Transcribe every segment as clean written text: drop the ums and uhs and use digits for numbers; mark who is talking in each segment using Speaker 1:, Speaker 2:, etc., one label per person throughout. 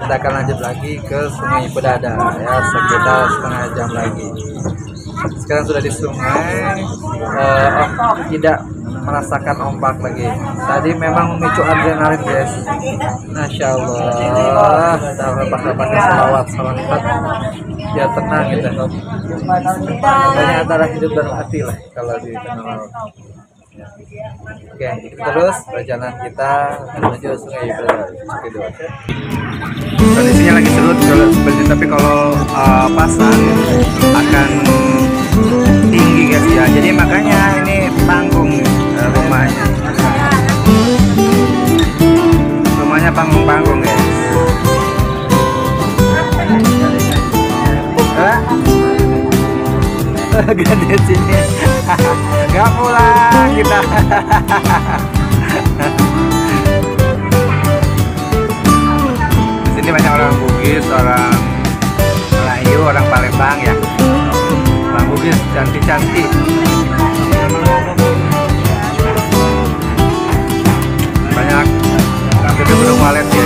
Speaker 1: Kita akan lanjut lagi ke Sungai Bedada ya, sekitar setengah jam lagi. Sekarang sudah di sungai, tidak merasakan ombak lagi. Tadi memang memicu adrenalin guys. Masya Allah, kita pakai salawat biar tenang gitu. Pokoknya antara hidup dan mati lah kalau di tengah laut. Oke, terus perjalanan kita menuju Sungai Bedada. Kondisinya lagi surut kalau seperti, tapi kalau pasang akan tinggi guys ya. Jadi makanya ini panggung rumahnya. Rumahnya panggung-panggung guys. Ganti sini. Gak pulang kita. Di sini banyak orang Bugis, orang Melayu, orang Palembang ya. Orang Bugis cantik-cantik. Banyak ambil burung walet ya.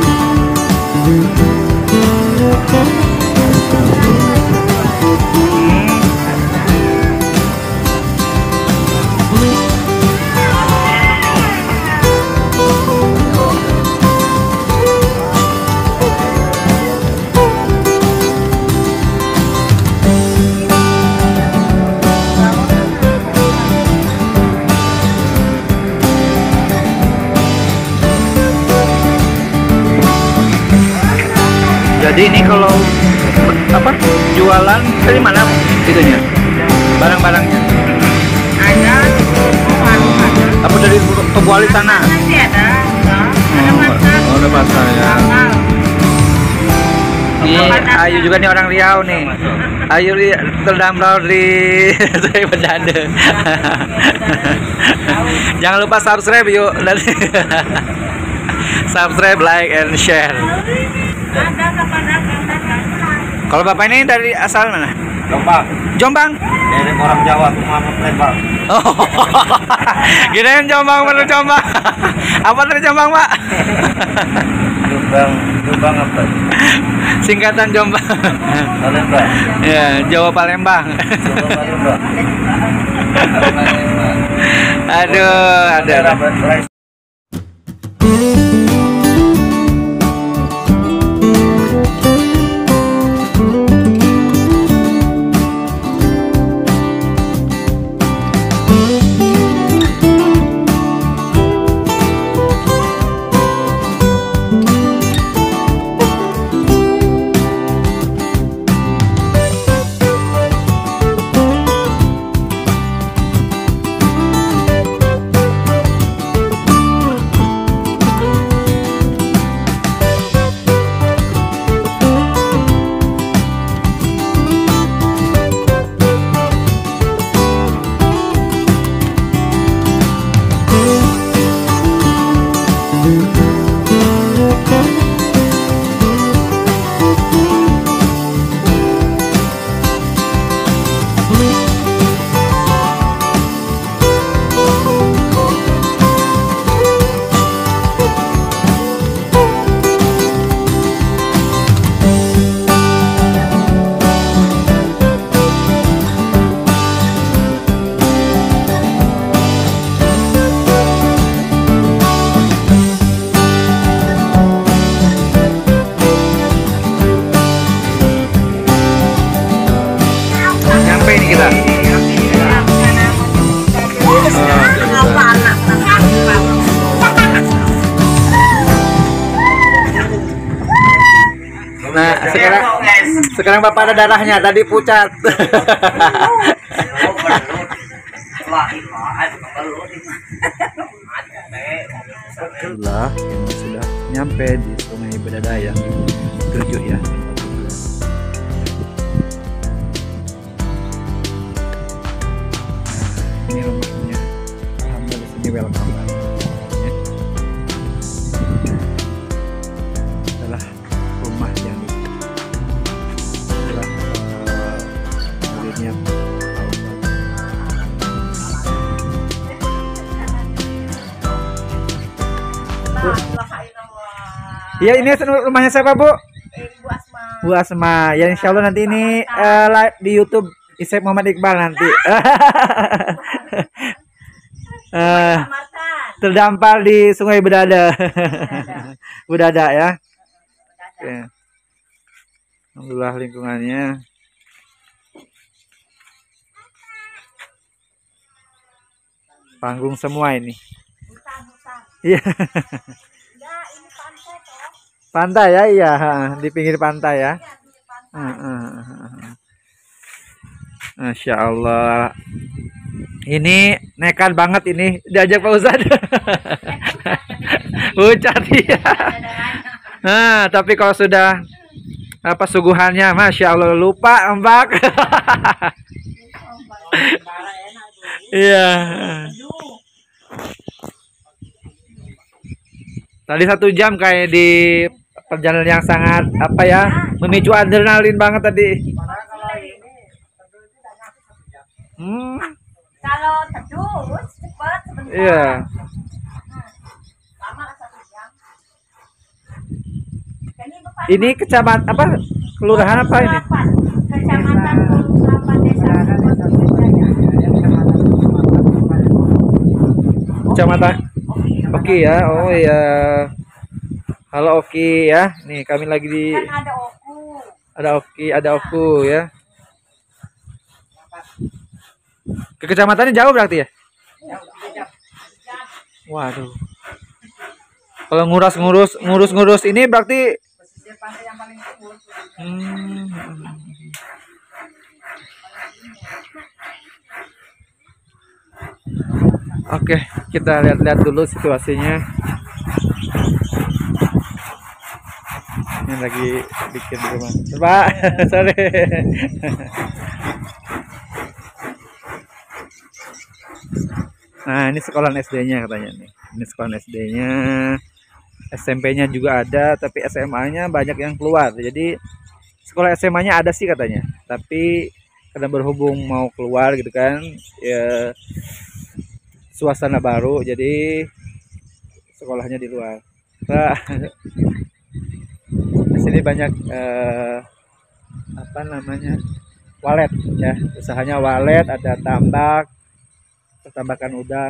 Speaker 1: Jadi ini kalau apa jualan dari mana itunya barang-barangnya?
Speaker 2: Ada
Speaker 1: apa dari Tobuali sana?
Speaker 2: ada pasar.
Speaker 1: Oh, ada pasar ya. Ini Ayu juga nih orang Riau nih. Ayu terdampar di Sungai Bedada. Jangan lupa subscribe yuk. Subscribe, like, and share. Kalau bapak ini dari asal mana?
Speaker 3: Jombang.
Speaker 1: Jombang?
Speaker 3: Dari orang Jawa, rumah Palembang.
Speaker 1: Oh, kirain Jombang bener Jombang. Apa dari Jombang pak?
Speaker 3: Jombang apa?
Speaker 1: Singkatan Jombang.
Speaker 3: Palembang.
Speaker 1: Ya, Jawa Palembang.
Speaker 3: Jawa Palembang.
Speaker 1: Aduh, ada. kita. Nah, sekarang Bapak ada darahnya, tadi pucat. Alhamdulillah, ini sudah nyampe di Sungai Bedada yang tujuh ya. Ini rumahnya. Alhamdulillah, sini welcome. Adalah rumah yang telah muridnya Iya, ini rumahnya siapa, Bu?
Speaker 4: Bu Asma.
Speaker 1: Bu Asma. Ya insya Allah nanti ini live di YouTube Isep Muhammad Iqbal nanti.
Speaker 4: Martan.
Speaker 1: Terdampar di Sungai Bedada. Bedada ya. Oke. Alhamdulillah lingkungannya. Panggung semua ini.
Speaker 4: Hutan.
Speaker 1: Iya.
Speaker 4: Enggak, ini pantai toh.
Speaker 1: Pantai ya, iya, di pinggir pantai ya.
Speaker 4: Iya, di pantai.
Speaker 1: Masya Allah. Ini nekat banget ini diajak Pak Ustadz. Ucat ya. Nah, tapi kalau sudah apa suguhannya, Masya Allah lupa ombak. Iya. Tadi 1 jam kayak di perjalanan yang sangat apa ya, memicu adrenalin banget tadi.
Speaker 4: Kalau teduh cepat sebentar.
Speaker 1: Iya.
Speaker 4: Lama 1 jam.
Speaker 1: Ini kecamatan apa? Kelurahan apa ini?
Speaker 4: Kecamatan Kulapan Desa.
Speaker 1: Kecamatan. Oke ya. Oh ya. Halo Oki ya. Nih kami lagi di
Speaker 4: Kan ada Oku.
Speaker 1: ada Oki, ada Oku ya. Ke kecamatannya jauh berarti ya? Waduh. Kalau ngurus ini berarti Oke, kita lihat-lihat dulu situasinya. Ini lagi bikin di rumah. Pak, sorry. Nah, ini sekolah SD-nya katanya nih. Ini sekolah SD-nya. SMP-nya juga ada, tapi SMA-nya banyak yang keluar. Jadi sekolah SMA-nya ada sih katanya. Tapi karena berhubung mau keluar gitu kan, ya suasana baru, jadi sekolahnya di luar. Nah, di sini banyak apa namanya, walet ya, usahanya walet, ada tambak, tambakan udang.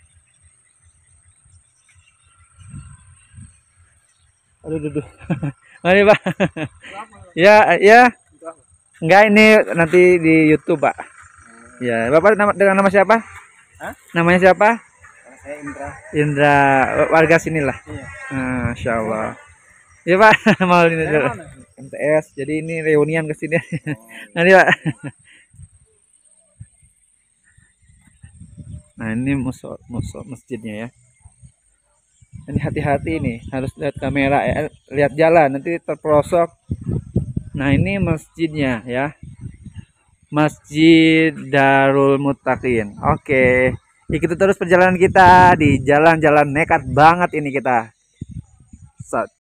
Speaker 1: Aduh. Mari Pak. Ya. Enggak, ini nanti di YouTube Pak. Ya, Bapak dengan nama siapa?
Speaker 3: Hah?
Speaker 1: Namanya siapa?
Speaker 3: Saya Indra.
Speaker 1: Indra, warga sinilah.
Speaker 3: Iya.
Speaker 1: Masya Allah. Ya Pak, mau ini dulu. MTS. Jadi ini reunian ke sini. Nanti Pak. Nah, ini musuh masjidnya ya. Ini hati-hati nih, harus lihat kamera ya, lihat jalan nanti terperosok. Nah, ini masjidnya ya. Masjid Darul Muttaqin. Oke. Ikuti terus perjalanan kita di jalan-jalan nekat banget ini kita.